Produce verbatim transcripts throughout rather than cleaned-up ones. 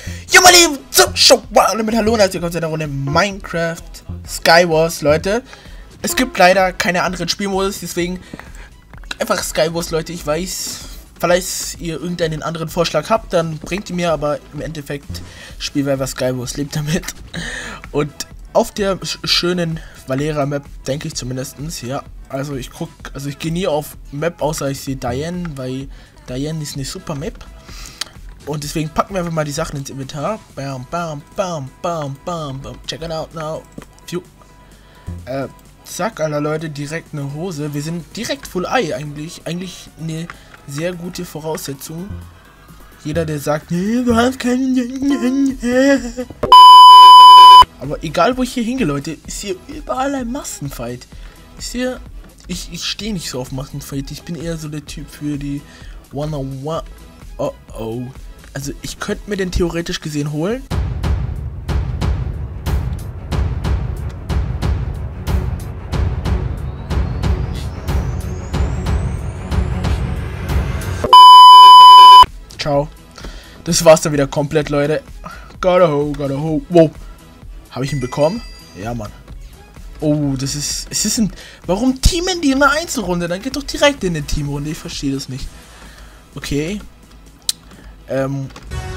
Jo, meine Lieben, zum Show mit Hallo und herzlich willkommen zu einer Runde Minecraft Skywars, Leute. Es gibt leider keine anderen Spielmodus, deswegen einfach Skywars, Leute. Ich weiß, falls ihr irgendeinen anderen Vorschlag habt, dann bringt ihr mir, aber im Endeffekt spielen wir einfach Skywars, lebt damit. Und auf der sch schönen Valera Map, denke ich zumindest, ja. Also ich guck, also ich gehe nie auf Map, außer ich sehe Diane, weil Diane ist eine super Map. Und deswegen packen wir einfach mal die Sachen ins Inventar. Bam, bam, bam, bam, bam, bam. Check it out now. Phew. Äh, zack, Alter, Leute, direkt eine Hose. Wir sind direkt Full Eye eigentlich. Eigentlich eine sehr gute Voraussetzung. Jeder, der sagt, nee, du hast keinen... Aber egal, wo ich hier hingehe, Leute, ist hier überall ein Massenfight. Ist hier... Ich, ich stehe nicht so auf Massenfight. Ich bin eher so der Typ für die One-on-One... Oh, oh. Also ich könnte mir den theoretisch gesehen holen. Ciao. Das war's dann wieder komplett, Leute. Gotta ho, gotta ho. Wow. Habe ich ihn bekommen? Ja, Mann. Oh, das ist... Es ist ein... Warum teamen die in einer Einzelrunde? Dann geht doch direkt in eine Teamrunde. Ich verstehe das nicht. Okay. Ähm...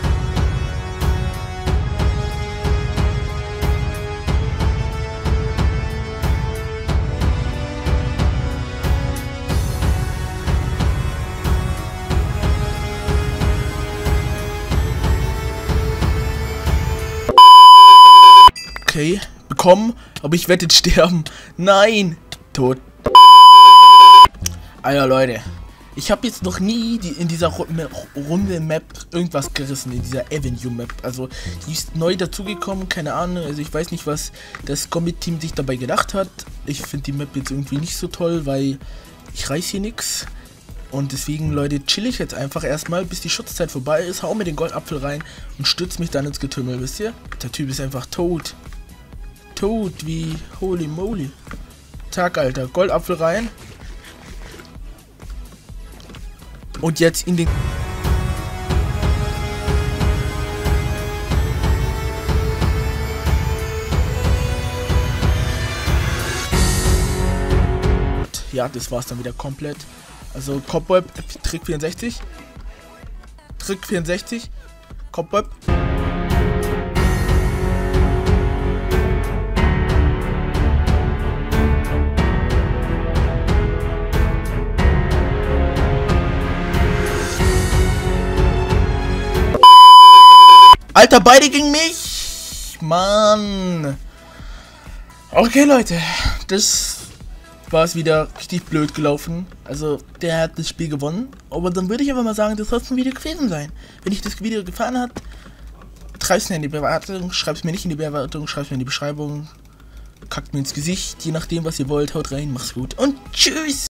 Okay, bekommen, aber ich werde jetzt sterben. Nein! Tot. Alter, Leute. Ich habe jetzt noch nie die, in dieser Runde, Runde Map irgendwas gerissen, in dieser Avenue Map. Also, die ist neu dazugekommen, keine Ahnung. Also, ich weiß nicht, was das Comet-Team sich dabei gedacht hat. Ich finde die Map jetzt irgendwie nicht so toll, weil ich reiß hier nichts. Und deswegen, Leute, chill ich jetzt einfach erstmal, bis die Schutzzeit vorbei ist. Hau mir den Goldapfel rein und stütze mich dann ins Getümmel, wisst ihr? Der Typ ist einfach tot. Tot wie holy moly. Tag, Alter. Goldapfel rein. Und jetzt in den... Ja, das war's dann wieder komplett. Also Cobweb, Trick vierundsechzig. Trick vierundsechzig. Cobweb. Alter, beide gegen mich! Mann! Okay, Leute. Das war es wieder richtig blöd gelaufen. Also, der hat das Spiel gewonnen. Aber dann würde ich einfach mal sagen, das soll es ein Video gewesen sein. Wenn euch das Video gefallen hat, schreibt es mir in die Bewertung. Schreibt es mir nicht in die Bewertung. Schreibt es mir in die Beschreibung. Kackt mir ins Gesicht. Je nachdem, was ihr wollt. Haut rein. Macht's gut. Und tschüss!